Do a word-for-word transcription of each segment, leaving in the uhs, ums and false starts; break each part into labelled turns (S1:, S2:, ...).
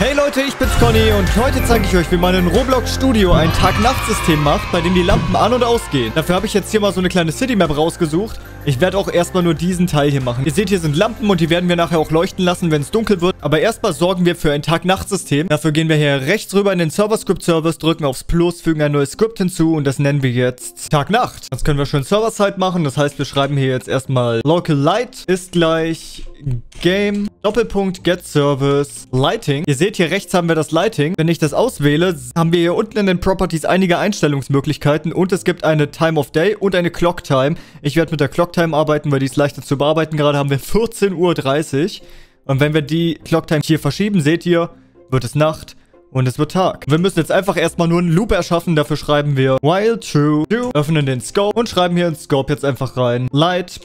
S1: Hey Leute, ich bin's Conny und heute zeige ich euch, wie man in Roblox Studio ein Tag-Nacht-System macht, bei dem die Lampen an- und ausgehen. Dafür habe ich jetzt hier mal so eine kleine City-Map rausgesucht. Ich werde auch erstmal nur diesen Teil hier machen. Ihr seht, hier sind Lampen und die werden wir nachher auch leuchten lassen, wenn es dunkel wird. Aber erstmal sorgen wir für ein Tag-Nacht-System. Dafür gehen wir hier rechts rüber in den Server-Script-Service, drücken aufs Plus, fügen ein neues Script hinzu und das nennen wir jetzt Tag-Nacht. Das können wir schön Server-Side machen. Das heißt, wir schreiben hier jetzt erstmal Local Light ist gleich Game Doppelpunkt Get Service Lighting. Ihr seht, hier rechts haben wir das Lighting. Wenn ich das auswähle, haben wir hier unten in den Properties einige Einstellungsmöglichkeiten und es gibt eine Time of Day und eine Clock Time. Ich werde mit der Clock Time arbeiten, weil die ist leichter zu bearbeiten. Gerade haben wir vierzehn Uhr dreißig. Und wenn wir die Clock Time hier verschieben, seht ihr, wird es Nacht und es wird Tag. Wir müssen jetzt einfach erstmal nur einen Loop erschaffen. Dafür schreiben wir while true, true, öffnen den Scope und schreiben hier in Scope jetzt einfach rein Light.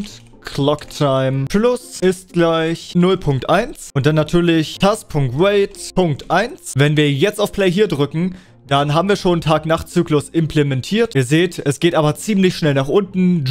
S1: Clock Time plus ist gleich null Punkt eins und dann natürlich Task.wait Punkt eins. Wenn wir jetzt auf Play hier drücken, dann haben wir schon Tag-Nacht-Zyklus implementiert. Ihr seht, es geht aber ziemlich schnell nach unten.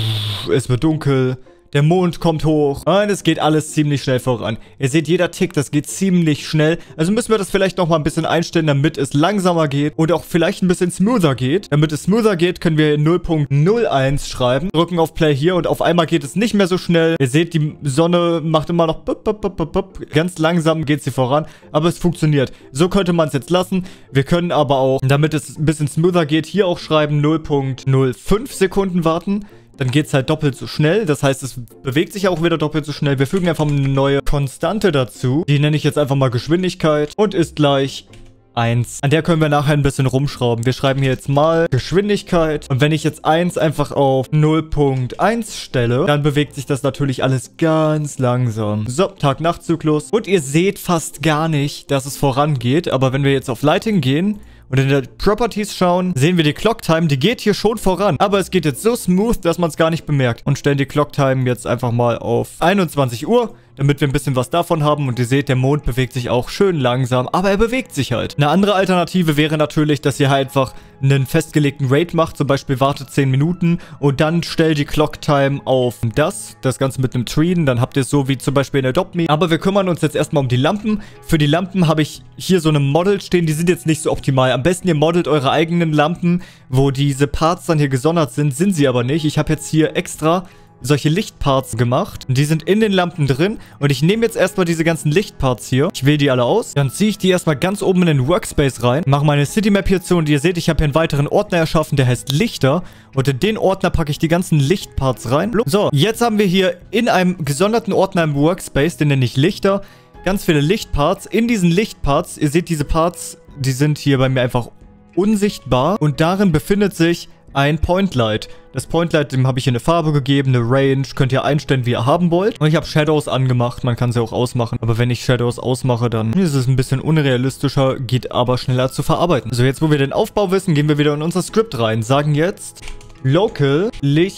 S1: Es wird dunkel. Der Mond kommt hoch. Und es geht alles ziemlich schnell voran. Ihr seht, jeder Tick, das geht ziemlich schnell. Also müssen wir das vielleicht nochmal ein bisschen einstellen, damit es langsamer geht. Und auch vielleicht ein bisschen smoother geht. Damit es smoother geht, können wir null Punkt null eins schreiben. Drücken auf Play hier und auf einmal geht es nicht mehr so schnell. Ihr seht, die Sonne macht immer noch bup, bup, bup, bup, bup. Ganz langsam geht sie voran. Aber es funktioniert. So könnte man es jetzt lassen. Wir können aber auch, damit es ein bisschen smoother geht, hier auch schreiben null Punkt null fünf Sekunden warten. Dann geht es halt doppelt so schnell. Das heißt, es bewegt sich auch wieder doppelt so schnell. Wir fügen einfach eine neue Konstante dazu. Die nenne ich jetzt einfach mal Geschwindigkeit. Und ist gleich eins. An der können wir nachher ein bisschen rumschrauben. Wir schreiben hier jetzt mal Geschwindigkeit. Und wenn ich jetzt eins einfach auf null Punkt eins stelle, dann bewegt sich das natürlich alles ganz langsam. So, Tag-Nacht-Zyklus. Und ihr seht fast gar nicht, dass es vorangeht. Aber wenn wir jetzt auf Lighting gehen und in der Properties schauen, sehen wir die Clock Time, die geht hier schon voran. Aber es geht jetzt so smooth, dass man es gar nicht bemerkt. Und stellen die Clock Time jetzt einfach mal auf einundzwanzig Uhr, damit wir ein bisschen was davon haben. Und ihr seht, der Mond bewegt sich auch schön langsam, aber er bewegt sich halt. Eine andere Alternative wäre natürlich, dass ihr halt einfach einen festgelegten Rate macht. Zum Beispiel wartet zehn Minuten und dann stellt die Clock Time auf das. Das Ganze mit einem Treen. Dann habt ihr es so wie zum Beispiel in Adopt Me. Aber wir kümmern uns jetzt erstmal um die Lampen. Für die Lampen habe ich hier so eine Model stehen. Die sind jetzt nicht so optimal. Am besten ihr modelt eure eigenen Lampen, wo diese Parts dann hier gesondert sind. Sind sie aber nicht. Ich habe jetzt hier extra solche Lichtparts gemacht. Die sind in den Lampen drin. Und ich nehme jetzt erstmal diese ganzen Lichtparts hier. Ich wähle die alle aus. Dann ziehe ich die erstmal ganz oben in den Workspace rein. Mache meine Citymap hier zu. Und ihr seht, ich habe hier einen weiteren Ordner erschaffen, der heißt Lichter. Und in den Ordner packe ich die ganzen Lichtparts rein. So, jetzt haben wir hier in einem gesonderten Ordner im Workspace, den nenne ich Lichter, ganz viele Lichtparts. In diesen Lichtparts, ihr seht diese Parts, die sind hier bei mir einfach unsichtbar. Und darin befindet sich ein Point Light. Das Point Light, dem habe ich hier eine Farbe gegeben, eine Range. Könnt ihr einstellen, wie ihr haben wollt. Und ich habe Shadows angemacht. Man kann sie auch ausmachen. Aber wenn ich Shadows ausmache, dann ist es ein bisschen unrealistischer, geht aber schneller zu verarbeiten. So, jetzt wo wir den Aufbau wissen, gehen wir wieder in unser Skript rein. Sagen jetzt Local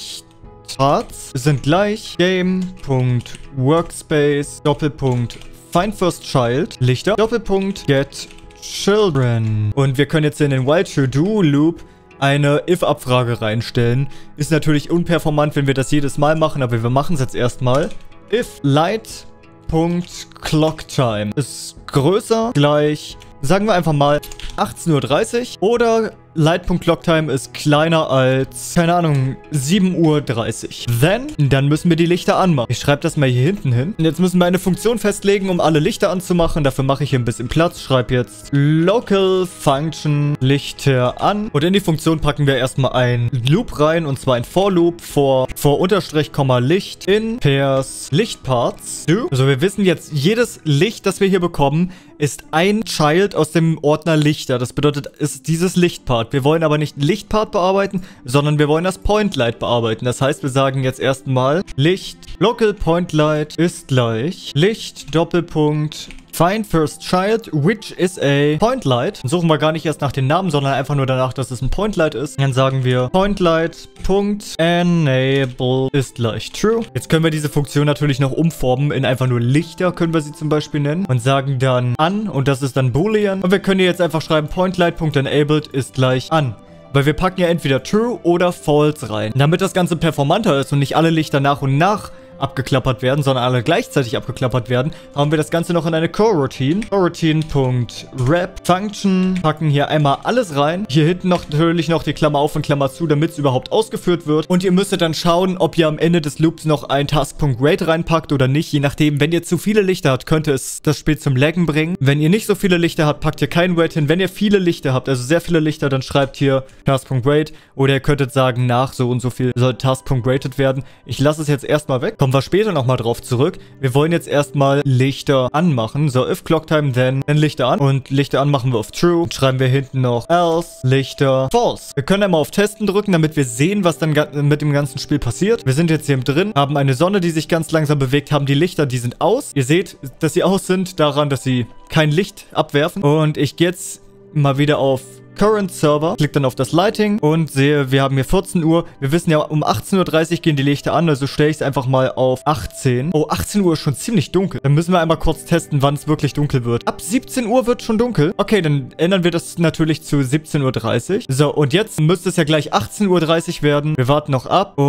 S1: Lichtparts sind gleich Game.Workspace Doppelpunkt Find First Child Lichter Doppelpunkt Get Children. Und wir können jetzt in den While True Do Loop eine if-Abfrage reinstellen. Ist natürlich unperformant, wenn wir das jedes Mal machen, aber wir machen es jetzt erstmal. If light.clocktime ist größer gleich, sagen wir einfach mal achtzehn Uhr dreißig oder light.clocktime ist kleiner als, keine Ahnung, sieben Uhr dreißig. Then, dann müssen wir die Lichter anmachen. Ich schreibe das mal hier hinten hin. Und jetzt müssen wir eine Funktion festlegen, um alle Lichter anzumachen. Dafür mache ich hier ein bisschen Platz. Schreibe jetzt Local Function Lichter an. Und in die Funktion packen wir erstmal ein Loop rein. Und zwar ein For Loop vor, vor Unterstrich, Komma, Licht in Pairs Lichtparts. Also wir wissen jetzt, jedes Licht, das wir hier bekommen, ist ein Child aus dem Ordner Lichter. Das bedeutet, es ist dieses Lichtpart. Wir wollen aber nicht Lichtpart bearbeiten, sondern wir wollen das Point Light bearbeiten. Das heißt, wir sagen jetzt erstmal Licht Local Point Light ist gleich Licht Doppelpunkt Find First Child, which is a Point Light. Dann suchen wir gar nicht erst nach den Namen, sondern einfach nur danach, dass es ein Point Light ist. Dann sagen wir Point Light Punkt Enable ist gleich True. Jetzt können wir diese Funktion natürlich noch umformen in einfach nur Lichter, können wir sie zum Beispiel nennen. Und sagen dann an und das ist dann Boolean. Und wir können hier jetzt einfach schreiben Point Light Punkt Enabled ist gleich an. Weil wir packen ja entweder True oder False rein. Damit das Ganze performanter ist und nicht alle Lichter nach und nach abgeklappert werden, sondern alle gleichzeitig abgeklappert werden, haben wir das Ganze noch in eine Coroutine. Coroutine.wrap Function. Packen hier einmal alles rein. Hier hinten noch natürlich noch die Klammer auf und Klammer zu, damit es überhaupt ausgeführt wird. Und ihr müsstet dann schauen, ob ihr am Ende des Loops noch ein Task.rate reinpackt oder nicht. Je nachdem, wenn ihr zu viele Lichter habt, könnte es das Spiel zum Laggen bringen. Wenn ihr nicht so viele Lichter habt, packt ihr kein Rate hin. Wenn ihr viele Lichter habt, also sehr viele Lichter, dann schreibt hier Task.rate. Oder ihr könntet sagen, nach so und so viel soll Task.rated werden. Ich lasse es jetzt erstmal weg. Kommen wir später nochmal drauf zurück. Wir wollen jetzt erstmal Lichter anmachen. So, if Clocktime, then, then Lichter an. Und Lichter an machen wir auf True. Und schreiben wir hinten noch else, Lichter, false. Wir können einmal auf Testen drücken, damit wir sehen, was dann mit dem ganzen Spiel passiert. Wir sind jetzt hier drin, haben eine Sonne, die sich ganz langsam bewegt, haben die Lichter, die sind aus. Ihr seht, dass sie aus sind, daran, dass sie kein Licht abwerfen. Und ich gehe jetzt mal wieder auf Current Server, klick dann auf das Lighting und sehe, wir haben hier vierzehn Uhr. Wir wissen ja, um achtzehn Uhr dreißig gehen die Lichter an, also stelle ich es einfach mal auf achtzehn. Oh, achtzehn Uhr ist schon ziemlich dunkel. Dann müssen wir einmal kurz testen, wann es wirklich dunkel wird. Ab siebzehn Uhr wird schon dunkel. Okay, dann ändern wir das natürlich zu siebzehn Uhr dreißig. So, und jetzt müsste es ja gleich achtzehn Uhr dreißig werden. Wir warten noch ab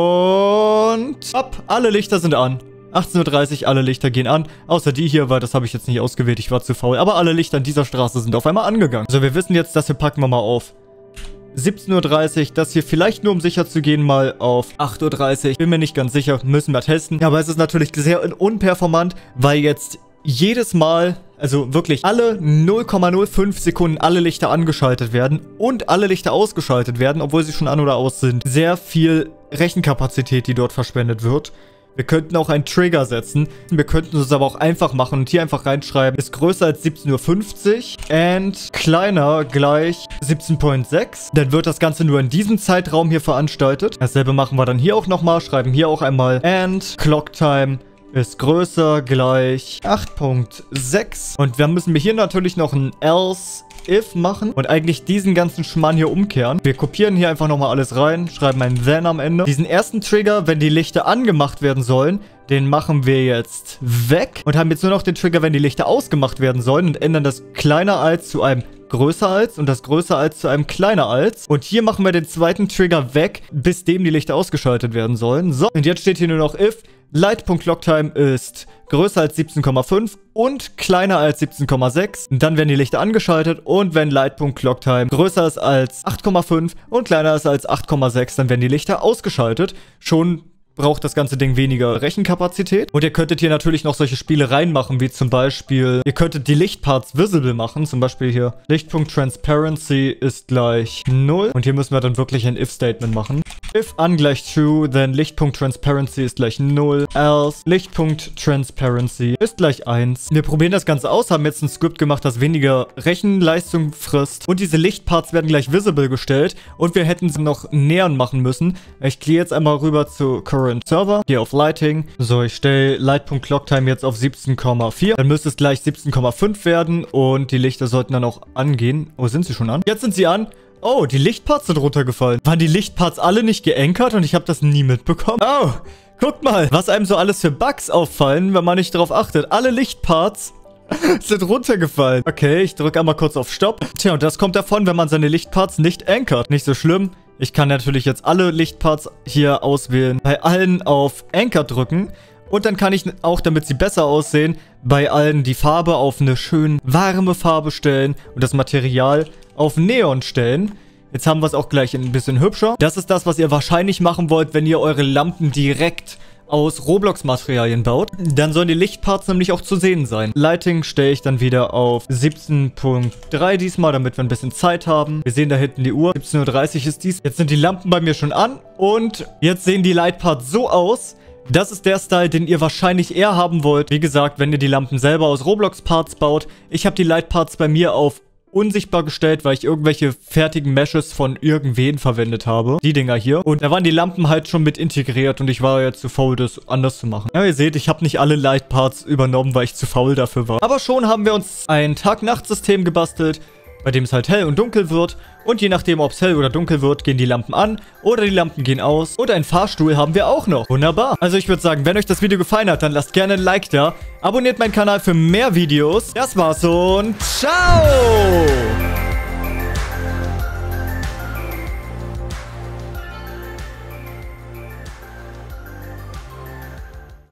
S1: und ab. Alle Lichter sind an. achtzehn Uhr dreißig, alle Lichter gehen an. Außer die hier, weil das habe ich jetzt nicht ausgewählt. Ich war zu faul. Aber alle Lichter an dieser Straße sind auf einmal angegangen. Also wir wissen jetzt, das hier packen wir mal auf siebzehn Uhr dreißig. Das hier vielleicht nur, um sicher zu gehen, mal auf acht Uhr dreißig. Bin mir nicht ganz sicher. Müssen wir testen. Aber es ist natürlich sehr unperformant, weil jetzt jedes Mal, also wirklich alle null Komma null fünf Sekunden alle Lichter angeschaltet werden und alle Lichter ausgeschaltet werden, obwohl sie schon an oder aus sind. Sehr viel Rechenkapazität, die dort verschwendet wird. Wir könnten auch einen Trigger setzen. Wir könnten es aber auch einfach machen und hier einfach reinschreiben, ist größer als siebzehn Uhr fünfzig and kleiner gleich siebzehn Komma sechs. Dann wird das Ganze nur in diesem Zeitraum hier veranstaltet. Dasselbe machen wir dann hier auch nochmal. Schreiben hier auch einmal and Clocktime ist größer gleich acht Komma sechs. Und dann müssen wir hier natürlich noch ein else if machen und eigentlich diesen ganzen Schmarrn hier umkehren. Wir kopieren hier einfach nochmal alles rein, schreiben ein then am Ende. Diesen ersten Trigger, wenn die Lichter angemacht werden sollen, den machen wir jetzt weg und haben jetzt nur noch den Trigger, wenn die Lichter ausgemacht werden sollen und ändern das kleiner als zu einem größer als und das größer als zu einem kleiner als. Und hier machen wir den zweiten Trigger weg, bis dem die Lichter ausgeschaltet werden sollen. So, und jetzt steht hier nur noch if Light.Clocktime ist größer als siebzehn Komma fünf und kleiner als siebzehn Komma sechs. Dann werden die Lichter angeschaltet und wenn Light.Clocktime größer ist als acht Komma fünf und kleiner ist als acht Komma sechs, dann werden die Lichter ausgeschaltet. Schon braucht das ganze Ding weniger Rechenkapazität. Und ihr könntet hier natürlich noch solche Spiele reinmachen, wie zum Beispiel, ihr könntet die Lichtparts visible machen. Zum Beispiel hier, Licht.Transparency ist gleich null. Und hier müssen wir dann wirklich ein if-Statement machen. If an gleich true, then Licht.Transparency ist gleich null. Else Licht.Transparency ist gleich eins. Wir probieren das Ganze aus, haben jetzt ein Skript gemacht, das weniger Rechenleistung frisst. Und diese Lichtparts werden gleich visible gestellt. Und wir hätten sie noch näher machen müssen. Ich gehe jetzt einmal rüber zu Current Server. Hier auf Lighting. So, ich stelle Light.Clocktime jetzt auf siebzehn Komma vier. Dann müsste es gleich siebzehn Komma fünf werden. Und die Lichter sollten dann auch angehen. Oh, sind sie schon an? Jetzt sind sie an. Oh, die Lichtparts sind runtergefallen. Waren die Lichtparts alle nicht geankert und ich habe das nie mitbekommen? Oh, guckt mal, was einem so alles für Bugs auffallen, wenn man nicht darauf achtet. Alle Lichtparts sind runtergefallen. Okay, ich drücke einmal kurz auf Stopp. Tja, und das kommt davon, wenn man seine Lichtparts nicht ankert. Nicht so schlimm. Ich kann natürlich jetzt alle Lichtparts hier auswählen. Bei allen auf Anchor drücken. Und dann kann ich auch, damit sie besser aussehen, bei allen die Farbe auf eine schön warme Farbe stellen. Und das Material auf Neon stellen. Jetzt haben wir es auch gleich ein bisschen hübscher. Das ist das, was ihr wahrscheinlich machen wollt, wenn ihr eure Lampen direkt aus Roblox-Materialien baut. Dann sollen die Lichtparts nämlich auch zu sehen sein. Lighting stelle ich dann wieder auf siebzehn Komma drei diesmal, damit wir ein bisschen Zeit haben. Wir sehen da hinten die Uhr. siebzehn Uhr dreißig ist dies. Jetzt sind die Lampen bei mir schon an. Und jetzt sehen die Lightparts so aus. Das ist der Style, den ihr wahrscheinlich eher haben wollt. Wie gesagt, wenn ihr die Lampen selber aus Roblox-Parts baut. Ich habe die Lightparts bei mir auf unsichtbar gestellt, weil ich irgendwelche fertigen Meshes von irgendwen verwendet habe. Die Dinger hier. Und da waren die Lampen halt schon mit integriert und ich war jetzt zu faul, das anders zu machen. Ja, ihr seht, ich habe nicht alle Lightparts übernommen, weil ich zu faul dafür war. Aber schon haben wir uns ein Tag-Nacht-System gebastelt, bei dem es halt hell und dunkel wird. Und je nachdem, ob es hell oder dunkel wird, gehen die Lampen an oder die Lampen gehen aus. Und einen Fahrstuhl haben wir auch noch. Wunderbar. Also ich würde sagen, wenn euch das Video gefallen hat, dann lasst gerne ein Like da. Abonniert meinen Kanal für mehr Videos. Das war's und ciao!